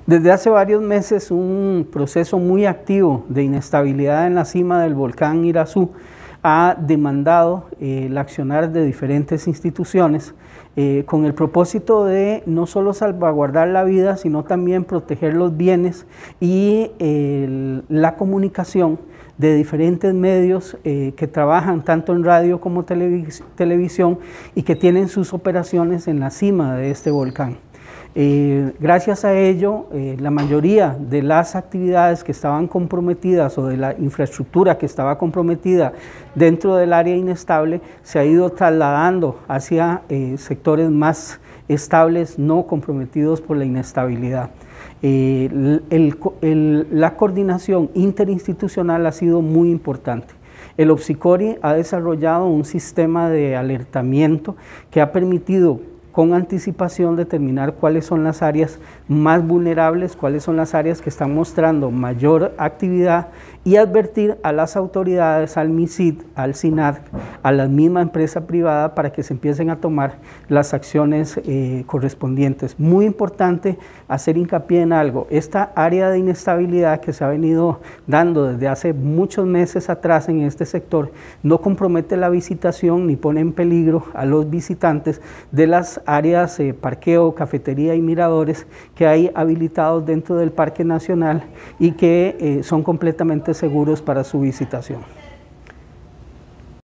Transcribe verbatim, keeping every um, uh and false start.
Desde hace varios meses un proceso muy activo de inestabilidad en la cima del volcán Irazú ha demandado eh, el accionar de diferentes instituciones eh, con el propósito de no solo salvaguardar la vida, sino también proteger los bienes y eh, la comunicación de diferentes medios eh, que trabajan tanto en radio como televis televisión y que tienen sus operaciones en la cima de este volcán. Eh, gracias a ello, eh, la mayoría de las actividades que estaban comprometidas o de la infraestructura que estaba comprometida dentro del área inestable se ha ido trasladando hacia eh, sectores más estables, no comprometidos por la inestabilidad. Eh, el, el, el, la coordinación interinstitucional ha sido muy importante. El OPSICORI ha desarrollado un sistema de alertamiento que ha permitido con anticipación determinar cuáles son las áreas más vulnerables, cuáles son las áreas que están mostrando mayor actividad y advertir a las autoridades, al MISID, al SINADC, a la misma empresa privada para que se empiecen a tomar las acciones eh, correspondientes. Muy importante hacer hincapié en algo, esta área de inestabilidad que se ha venido dando desde hace muchos meses atrás en este sector no compromete la visitación ni pone en peligro a los visitantes de las áreas eh, parqueo, cafetería y miradores que hay habilitados dentro del Parque Nacional y que eh, son completamente seguros para su visitación.